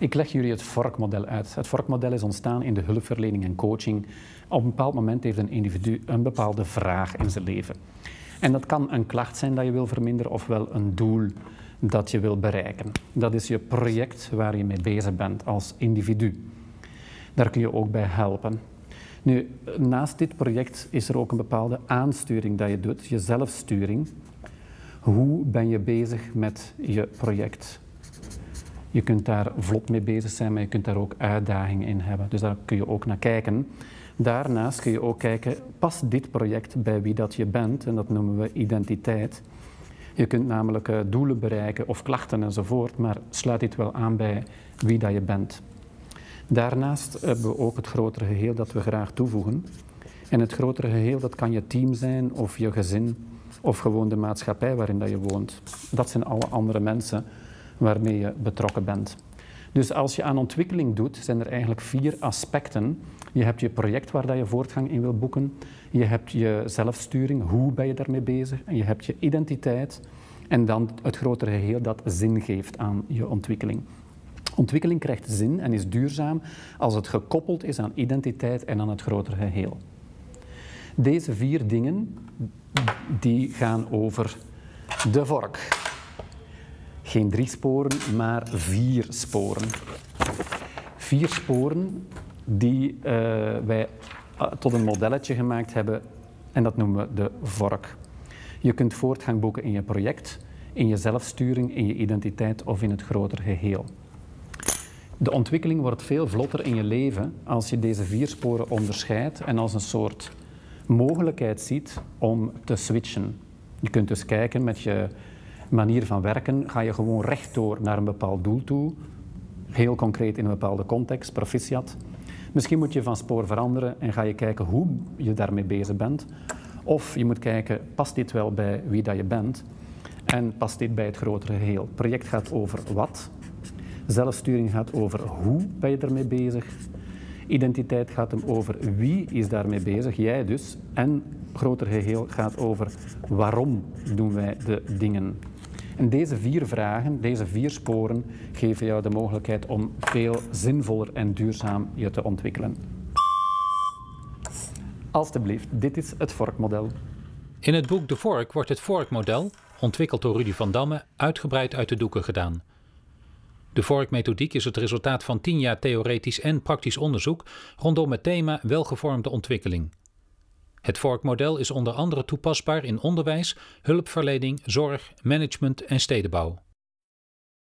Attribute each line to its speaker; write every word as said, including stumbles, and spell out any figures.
Speaker 1: Ik leg jullie het vorkmodel uit. Het vorkmodel is ontstaan in de hulpverlening en coaching. Op een bepaald moment heeft een individu een bepaalde vraag in zijn leven. En dat kan een klacht zijn dat je wil verminderen, ofwel een doel dat je wil bereiken. Dat is je project waar je mee bezig bent als individu. Daar kun je ook bij helpen. Nu, naast dit project is er ook een bepaalde aansturing dat je doet, je zelfsturing. Hoe ben je bezig met je project? Je kunt daar vlot mee bezig zijn, maar je kunt daar ook uitdagingen in hebben. Dus daar kun je ook naar kijken. Daarnaast kun je ook kijken, past dit project bij wie dat je bent? En dat noemen we identiteit. Je kunt namelijk uh, doelen bereiken of klachten enzovoort, maar sluit dit wel aan bij wie dat je bent. Daarnaast hebben we ook het grotere geheel dat we graag toevoegen. En het grotere geheel, dat kan je team zijn of je gezin of gewoon de maatschappij waarin dat je woont. Dat zijn alle andere mensen waarmee je betrokken bent. Dus als je aan ontwikkeling doet, zijn er eigenlijk vier aspecten. Je hebt je project waar dat je voortgang in wil boeken. Je hebt je zelfsturing, hoe ben je daarmee bezig? En je hebt je identiteit. En dan het grotere geheel dat zin geeft aan je ontwikkeling. Ontwikkeling krijgt zin en is duurzaam als het gekoppeld is aan identiteit en aan het grotere geheel. Deze vier dingen die gaan over de vork. Geen drie sporen, maar vier sporen. Vier sporen die uh, wij uh, tot een modelletje gemaakt hebben en dat noemen we de vork. Je kunt voortgang boeken in je project, in je zelfsturing, in je identiteit of in het grotere geheel. De ontwikkeling wordt veel vlotter in je leven als je deze vier sporen onderscheidt en als een soort mogelijkheid ziet om te switchen. Je kunt dus kijken met je manier van werken, ga je gewoon rechtdoor naar een bepaald doel toe, heel concreet in een bepaalde context, proficiat. Misschien moet je van spoor veranderen en ga je kijken hoe je daarmee bezig bent. Of je moet kijken, past dit wel bij wie dat je bent en past dit bij het grotere geheel. Het project gaat over wat, zelfsturing gaat over hoe ben je ermee bezig, identiteit gaat hem over wie is daarmee bezig, jij dus, en groter geheel gaat over waarom doen wij de dingen. En deze vier vragen, deze vier sporen, geven jou de mogelijkheid om veel zinvoller en duurzaam je te ontwikkelen. Alsjeblieft, dit is het vorkmodel.
Speaker 2: In het boek De Vork wordt het vorkmodel, ontwikkeld door Rudy van Damme, uitgebreid uit de doeken gedaan. De vorkmethodiek is het resultaat van tien jaar theoretisch en praktisch onderzoek rondom het thema welgevormde ontwikkeling. Het vorkmodel is onder andere toepasbaar in onderwijs, hulpverlening, zorg, management en stedenbouw.